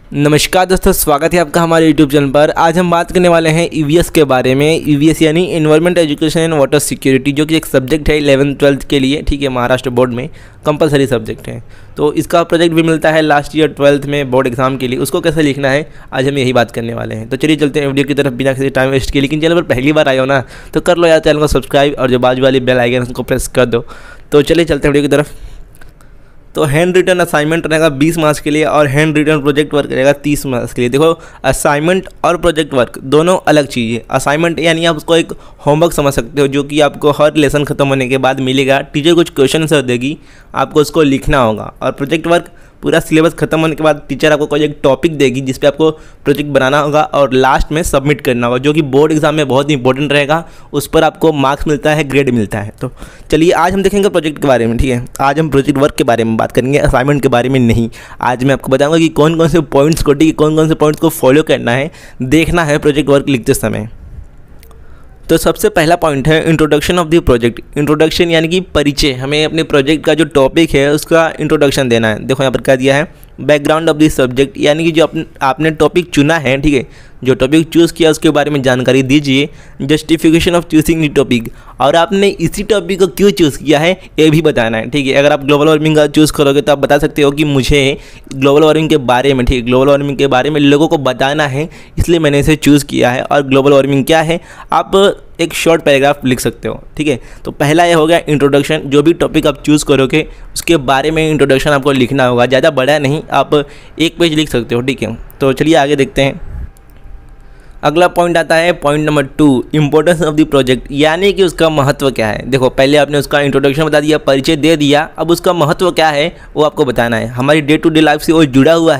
नमस्कार दोस्तों, स्वागत है आपका हमारे YouTube चैनल पर। आज हम बात करने वाले हैं EVS के बारे में। EVS यानी environment education and water security, जो कि एक सब्जेक्ट है 11th-12th के लिए, ठीक है, महाराष्ट्र बोर्ड में कंपलसरी सब्जेक्ट है। तो इसका प्रोजेक्ट भी मिलता है लास्ट ईयर 12th में बोर्ड एग्जाम के लिए। उसको कैसे लिखना है आज हम यही बात करने वाले हैं। तो चलिए चलते हैं वीडियो की तरफ बिना किसी टाइम वेस्ट किए। लेकिन चैनल पर पहली बार आए हो ना तो कर लो यार चैनल को सब्सक्राइब और जो बाजू वाली बेल आइकन उसको प्रेस कर दो। तो चलिए चलते हैं वीडियो की तरफ। तो हैंड रिटन असाइनमेंट रहेगा 20 मार्क्स के लिए और हैंड रिटन प्रोजेक्ट वर्क रहेगा 30 मार्क्स के लिए। देखो, असाइनमेंट और प्रोजेक्ट वर्क दोनों अलग चीज़ है। असाइनमेंट यानी आप उसको एक होमवर्क समझ सकते हो, जो कि आपको हर लेसन खत्म होने के बाद मिलेगा। टीचर कुछ क्वेश्चन आंसर देगी, आपको उसको लिखना होगा। और प्रोजेक्ट वर्क पूरा सिलेबस खत्म होने के बाद टीचर आपको कोई एक टॉपिक देगी जिस पे आपको प्रोजेक्ट बनाना होगा और लास्ट में सबमिट करना होगा, जो कि बोर्ड एग्जाम में बहुत इंपॉर्टेंट रहेगा। उस पर आपको मार्क्स मिलता है, ग्रेड मिलता है। तो चलिए आज हम देखेंगे प्रोजेक्ट के बारे में, ठीक है। आज हम प्रोजेक्ट वर्क के बारे में बात करेंगे, असाइनमेंट के बारे में नहीं। आज मैं आपको बताऊंगा कि कौन कौन से पॉइंट्स को, ठीक है, कौन कौन से पॉइंट्स को फॉलो करना है, देखना है प्रोजेक्ट वर्क लिखते समय। तो सबसे पहला पॉइंट है introduction of the project. Introduction यानी कि परिचय। हमें अपने प्रोजेक्ट का जो टॉपिक है उसका इंट्रोडक्शन देना है। देखो यहाँ पर क्या दिया है, बैकग्राउंड ऑफ द सब्जेक्ट, यानी कि जो आपने टॉपिक चुना है, ठीक है, जो टॉपिक चूज़ किया उसके बारे में जानकारी दीजिए। Justification of choosing the topic, और आपने इसी टॉपिक को क्यों चूज़ किया है ये भी बताना है, ठीक है। अगर आप ग्लोबल वार्मिंग का चूज़ करोगे तो आप बता सकते हो कि मुझे ग्लोबल वार्मिंग के बारे में, ठीक है, ग्लोबल वार्मिंग के बारे में लोगों को बताना है, इसलिए मैंने इसे चूज़ किया है। और ग्लोबल वार्मिंग क्या है आप एक शॉर्ट पैराग्राफ लिख सकते हो, ठीक है। तो पहला ये हो गया इंट्रोडक्शन। जो भी टॉपिक आप चूज़ करोगे उसके बारे में इंट्रोडक्शन आपको लिखना होगा, ज़्यादा बड़ा नहीं, आप एक पेज लिख सकते हो, ठीक है। तो चलिए आगे देखते हैं। अगला पॉइंट आता है point number 2, importance of the project, यानी कि उसका महत्व क्या है। देखो, पहले आपने उसका इंट्रोडक्शन बता दिया, परिचय दे दिया, अब उसका महत्व क्या है वो आपको बताना है। हमारी डे टू डे लाइफ से वो जुड़ा हुआ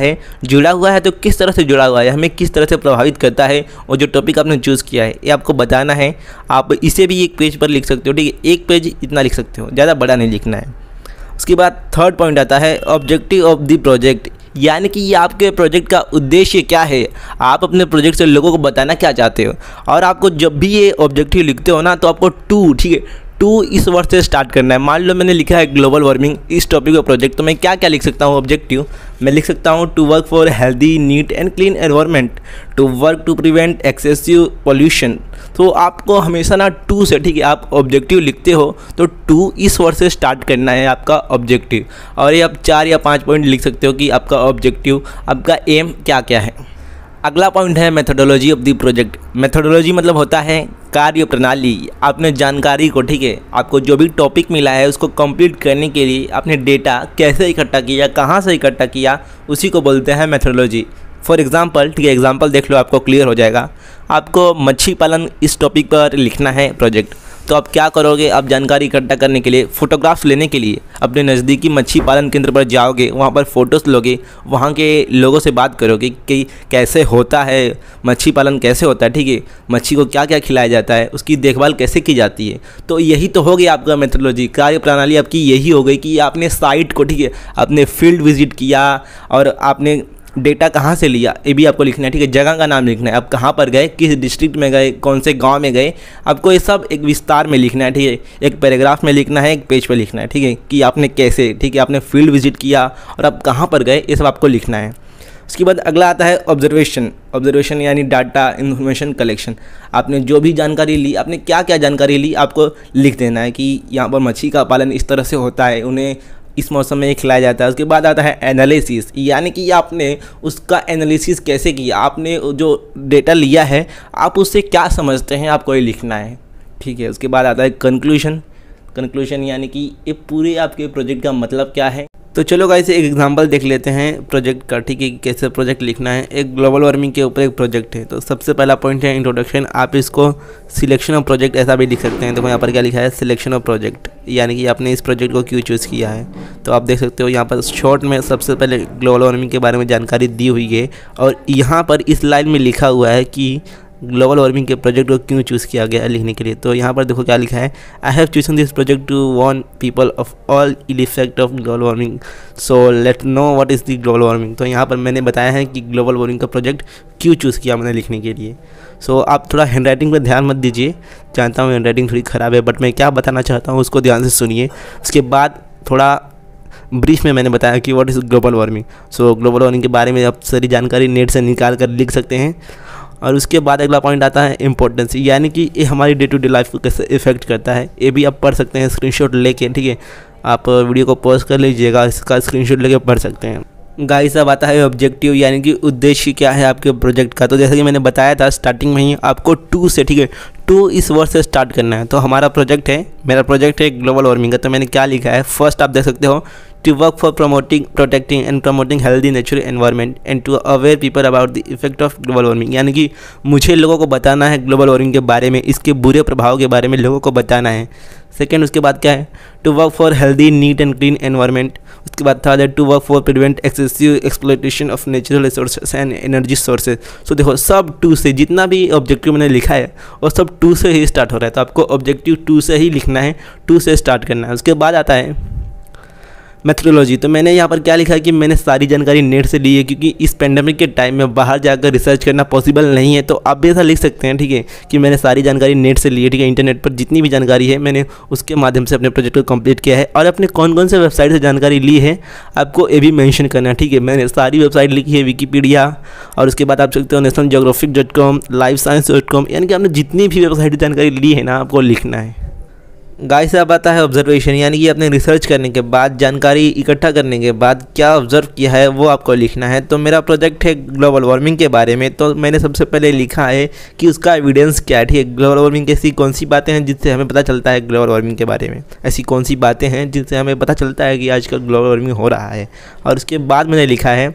है तो किस तरह से जुड़ा हुआ है, हमें किस तरह से प्रभावित करता है, और जो टॉपिक आपने चूज़ किया है ये आपको बताना है। आप इसे भी एक पेज पर लिख सकते हो, ठीक है, एक पेज इतना लिख सकते हो, ज़्यादा बड़ा नहीं लिखना है। उसके बाद थर्ड पॉइंट आता है ऑब्जेक्टिव ऑफ द प्रोजेक्ट, यानी कि ये आपके प्रोजेक्ट का उद्देश्य क्या है, आप अपने प्रोजेक्ट से लोगों को बताना क्या चाहते हो। और आपको जब भी ये ऑब्जेक्टिव लिखते हो ना तो आपको टू, ठीक है, टू इस वर्ड से स्टार्ट करना है। मान लो मैंने लिखा है ग्लोबल वार्मिंग, इस टॉपिक का प्रोजेक्ट, तो मैं क्या क्या लिख सकता हूँ ऑब्जेक्टिव। मैं लिख सकता हूँ to work for healthy, neat and clean environment, to work to prevent excessive pollution. तो आपको हमेशा ना टू से, ठीक है, आप ऑब्जेक्टिव लिखते हो तो टू इस वर्ड से स्टार्ट करना है आपका ऑब्जेक्टिव। और ये आप 4 या 5 पॉइंट लिख सकते हो कि आपका ऑब्जेक्टिव, आपका एम क्या क्या है। अगला पॉइंट है methodology of the project. Methodology मतलब होता है कार्य प्रणाली। आपने जानकारी को, ठीक है, आपको जो भी टॉपिक मिला है उसको कंप्लीट करने के लिए आपने डेटा कैसे इकट्ठा किया, कहाँ से इकट्ठा किया, उसी को बोलते हैं मेथोडोलॉजी। फॉर एग्जांपल, ठीक है, एग्जांपल देख लो, आपको क्लियर हो जाएगा। आपको मच्छी पालन इस टॉपिक पर लिखना है प्रोजेक्ट, तो आप क्या करोगे, आप जानकारी इकट्ठा करने के लिए, फोटोग्राफ्स लेने के लिए अपने नज़दीकी मच्छी पालन केंद्र पर जाओगे, वहाँ पर फ़ोटोज़ लोगे, वहाँ के लोगों से बात करोगे कि कैसे होता है मच्छी पालन, कैसे होता है, ठीक है, मच्छी को क्या क्या खिलाया जाता है, उसकी देखभाल कैसे की जाती है। तो यही तो हो गया आपका मेथोडोलॉजी, कार्य प्रणाली आपकी यही हो गई कि आपने साइट को, ठीक है, आपने फील्ड विजिट किया और आपने डेटा कहाँ से लिया ये भी आपको लिखना है, ठीक है। जगह का नाम लिखना है, आप कहाँ पर गए, किस डिस्ट्रिक्ट में गए, कौन से गांव में गए, आपको ये सब एक विस्तार में लिखना है, ठीक है। एक पैराग्राफ में लिखना है, एक पेज पे लिखना है, ठीक है, कि आपने कैसे, ठीक है, आपने फील्ड विजिट किया और आप कहाँ पर गए, ये सब आपको लिखना है। उसके बाद अगला आता है ऑब्जर्वेशन। ऑब्जर्वेशन यानी डाटा इन्फॉर्मेशन कलेक्शन। आपने जो भी जानकारी ली, आपने क्या क्या जानकारी ली, आपको लिख देना है कि यहाँ पर मच्छी का पालन इस तरह से होता है, उन्हें इस मौसम में खिलाया जाता है। उसके बाद आता है एनालिसिस, यानी कि आपने उसका एनालिसिस कैसे किया, आपने जो डेटा लिया है आप उससे क्या समझते हैं, आपको ये लिखना है, ठीक है। उसके बाद आता है कंक्लूजन। कंक्लूजन यानी कि ये पूरे आपके प्रोजेक्ट का मतलब क्या है। तो चलो गाइस एक एग्जांपल देख लेते हैं प्रोजेक्ट का, ठीक है, कैसे प्रोजेक्ट लिखना है। एक ग्लोबल वार्मिंग के ऊपर एक प्रोजेक्ट है। तो सबसे पहला पॉइंट है इंट्रोडक्शन। आप इसको सिलेक्शन ऑफ प्रोजेक्ट ऐसा भी लिख सकते हैं। देखो यहाँ पर क्या लिखा है, सिलेक्शन ऑफ प्रोजेक्ट, यानी कि आपने इस प्रोजेक्ट को क्यों चूज़ किया है। तो आप देख सकते हो यहाँ पर शॉर्ट में सबसे पहले ग्लोबल वार्मिंग के बारे में जानकारी दी हुई है, और यहाँ पर इस लाइन में लिखा हुआ है कि ग्लोबल वार्मिंग के प्रोजेक्ट को क्यों चूज़ किया गया है लिखने के लिए। तो यहाँ पर देखो क्या लिखा है, I have chosen this project to warn people of all ill effect of global warming, so let know what is the global warming. तो यहाँ पर मैंने बताया है कि ग्लोबल वार्मिंग का प्रोजेक्ट क्यों चूज़ किया मैंने लिखने के लिए। सो आप थोड़ा हैंड राइटिंग पर ध्यान मत दीजिए, जानता हूँ हैंड राइटिंग थोड़ी ख़राब है, बट मैं क्या बताना चाहता हूँ उसको ध्यान से सुनिए। उसके बाद थोड़ा ब्रीफ में मैंने बताया कि what is global warming. So global warming के बारे में आप सारी जानकारी नेट से निकाल कर लिख सकते हैं। और उसके बाद अगला पॉइंट आता है इंपॉर्टेंस, यानी कि ये हमारी डे टू डे लाइफ को कैसे इफेक्ट करता है। ये भी आप पढ़ सकते हैं स्क्रीनशॉट लेके, ठीक है। आप वीडियो को पॉज कर लीजिएगा, इसका स्क्रीनशॉट लेके पढ़ सकते हैं। गाइस अब आता है ऑब्जेक्टिव, यानी कि उद्देश्य क्या है आपके प्रोजेक्ट का। तो जैसे कि मैंने बताया था स्टार्टिंग में ही, आपको 2 से, ठीक है, 2 इस वर्ड से स्टार्ट करना है। तो हमारा प्रोजेक्ट है, मेरा प्रोजेक्ट है ग्लोबल वार्मिंग का। तो मैंने क्या लिखा है, फर्स्ट आप देख सकते हो, to work for protecting and promoting healthy natural environment and to aware people about the effect of global warming, यानी कि मुझे लोगों को बताना है ग्लोबल वार्मिंग के बारे में, इसके बुरे प्रभाव के बारे में लोगों को बताना है। सेकेंड उसके बाद क्या है, to work for healthy neat and clean environment. उसके बाद थर्ड है to work for prevent excessive exploitation of natural resources and energy sources. So देखो सब 2 से, जितना भी ऑब्जेक्टिव मैंने लिखा है और सब 2 से ही स्टार्ट हो रहा है। तो आपको ऑब्जेक्टिव 2 से ही लिखना है, 2 से स्टार्ट करना है। उसके बाद आता है मेथोडोलॉजी। तो मैंने यहाँ पर क्या लिखा है कि मैंने सारी जानकारी नेट से ली है, क्योंकि इस पेंडेमिक के टाइम में बाहर जाकर रिसर्च करना पॉसिबल नहीं है। तो आप भी ऐसा लिख सकते हैं, ठीक है, कि मैंने सारी जानकारी नेट से ली है, ठीक है। इंटरनेट पर जितनी भी जानकारी है मैंने उसके माध्यम से अपने प्रोजेक्ट को कंप्लीट किया है। और अपने कौन कौन से वेबसाइट से जानकारी ली है आपको ये भी मेंशन करना है, ठीक है। मैंने सारी वेबसाइट लिखी है, विकीपीडिया, और उसके बाद आप सकते हो nationalgeographic.com, livescience.com, यानी कि आपने जितनी भी वेबसाइट से जानकारी ली है ना आपको लिखना है। गाइस अब आता है ऑब्जर्वेशन, यानी कि आपने रिसर्च करने के बाद, जानकारी इकट्ठा करने के बाद क्या ऑब्जर्व किया है वो आपको लिखना है। तो मेरा प्रोजेक्ट है ग्लोबल वार्मिंग के बारे में, तो मैंने सबसे पहले लिखा है कि उसका एविडेंस क्या है, ठीक है। ग्लोबल वार्मिंग की ऐसी कौन सी बातें हैं जिससे हमें पता चलता है ग्लोबल वार्मिंग के बारे में, ऐसी कौन सी बातें हैं जिनसे हमें पता चलता है कि आजकल ग्लोबल वार्मिंग हो रहा है। और उसके बाद मैंने लिखा है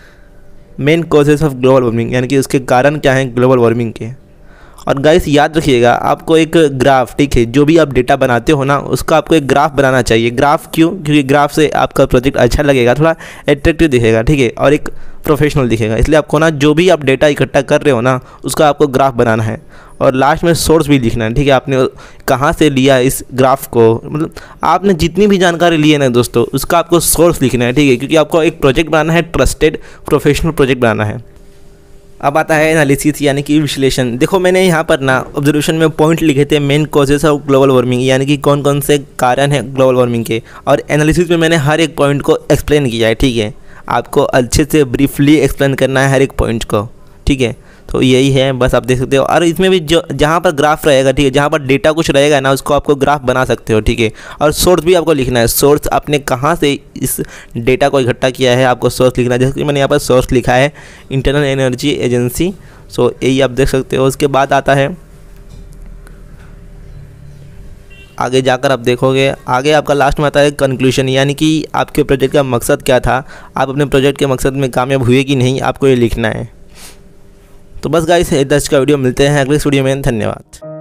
main causes of global warming, यानी कि उसके कारण क्या हैं ग्लोबल वार्मिंग के। और गाइस याद रखिएगा, आपको एक ग्राफ, ठीक है, जो भी आप डेटा बनाते हो ना उसका आपको एक ग्राफ बनाना चाहिए। ग्राफ क्यों? क्योंकि ग्राफ से आपका प्रोजेक्ट अच्छा लगेगा, थोड़ा एट्रैक्टिव दिखेगा, ठीक है, और एक प्रोफेशनल दिखेगा। इसलिए आपको ना जो भी आप डेटा इकट्ठा कर रहे हो ना उसका आपको ग्राफ बनाना है। और लास्ट में सोर्स भी लिखना है, ठीक है, आपने कहाँ से लिया इस ग्राफ को, मतलब आपने जितनी भी जानकारी ली है ना दोस्तों उसका आपको सोर्स लिखना है, ठीक है, क्योंकि आपको एक प्रोजेक्ट बनाना है, ट्रस्टेड प्रोफेशनल प्रोजेक्ट बनाना है। अब आता है एनालिसिस, यानी कि विश्लेषण। देखो मैंने यहाँ पर ना ऑब्जर्वेशन में पॉइंट लिखे थे main causes of global warming, यानी कि कौन कौन से कारण हैं ग्लोबल वार्मिंग के। और एनालिसिस में मैंने हर एक पॉइंट को एक्सप्लेन किया है, ठीक है। आपको अच्छे से ब्रीफली एक्सप्लेन करना है हर एक पॉइंट को, ठीक है। तो यही है, बस आप देख सकते हो। और इसमें भी जो जहाँ पर ग्राफ रहेगा, ठीक है, जहाँ पर डेटा कुछ रहेगा ना उसको आपको ग्राफ बना सकते हो, ठीक है। और सोर्स भी आपको लिखना है, सोर्स आपने कहाँ से इस डेटा को इकट्ठा किया है आपको सोर्स लिखना है। जैसे कि मैंने यहाँ पर सोर्स लिखा है इंटरनेशनल एनर्जी एजेंसी। सो यही आप देख सकते हो। उसके बाद आता है आगे जाकर आप देखोगे, आगे आपका लास्ट में आता है कंक्लूजन, यानी कि आपके प्रोजेक्ट का मकसद क्या था, आप अपने प्रोजेक्ट के मकसद में कामयाब हुए कि नहीं, आपको ये लिखना है। तो बस गाइस 10 का वीडियो, मिलते हैं अगले वीडियो में, धन्यवाद।